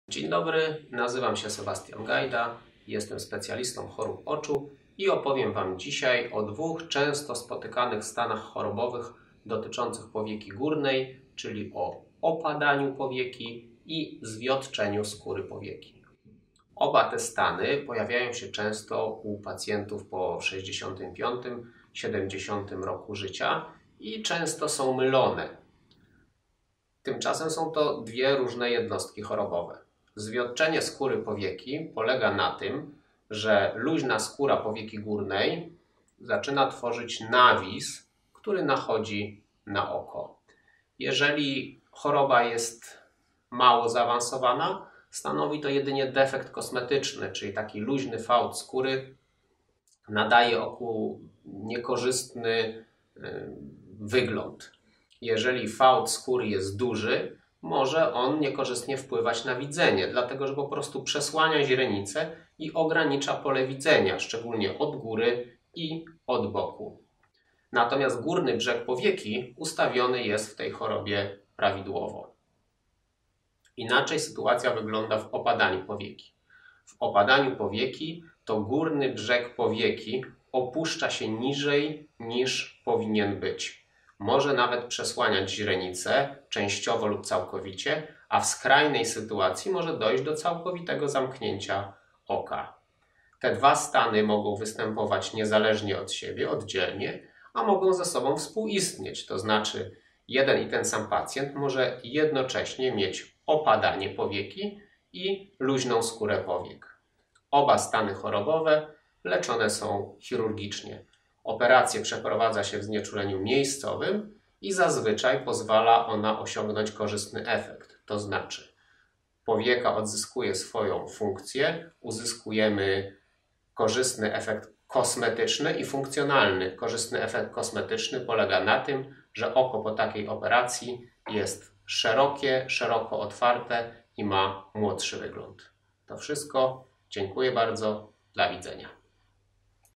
Dzień dobry, nazywam się Sebastian Gajda, jestem specjalistą chorób oczu i opowiem Wam dzisiaj o dwóch często spotykanych stanach chorobowych dotyczących powieki górnej, czyli o opadaniu powieki i zwiotczeniu skóry powieki. Oba te stany pojawiają się często u pacjentów po 65-70 roku życia i często są mylone. Tymczasem są to dwie różne jednostki chorobowe. Zwiotczenie skóry powieki polega na tym, że luźna skóra powieki górnej zaczyna tworzyć nawis, który nachodzi na oko. Jeżeli choroba jest mało zaawansowana, stanowi to jedynie defekt kosmetyczny, czyli taki luźny fałd skóry nadaje oku niekorzystny wygląd. Jeżeli fałd skóry jest duży, może on niekorzystnie wpływać na widzenie, dlatego że po prostu przesłania źrenicę i ogranicza pole widzenia, szczególnie od góry i od boku. Natomiast górny brzeg powieki ustawiony jest w tej chorobie prawidłowo. Inaczej sytuacja wygląda w opadaniu powieki. W opadaniu powieki to górny brzeg powieki opuszcza się niżej niż powinien być. Może nawet przesłaniać źrenicę częściowo lub całkowicie, a w skrajnej sytuacji może dojść do całkowitego zamknięcia oka. Te dwa stany mogą występować niezależnie od siebie, oddzielnie, a mogą ze sobą współistnieć. To znaczy jeden i ten sam pacjent może jednocześnie mieć opadanie powieki i luźną skórę powiek. Oba stany chorobowe leczone są chirurgicznie. Operację przeprowadza się w znieczuleniu miejscowym i zazwyczaj pozwala ona osiągnąć korzystny efekt. To znaczy powieka odzyskuje swoją funkcję, uzyskujemy korzystny efekt kosmetyczny i funkcjonalny. Korzystny efekt kosmetyczny polega na tym, że oko po takiej operacji jest szerokie, szeroko otwarte i ma młodszy wygląd. To wszystko. Dziękuję bardzo. Do widzenia.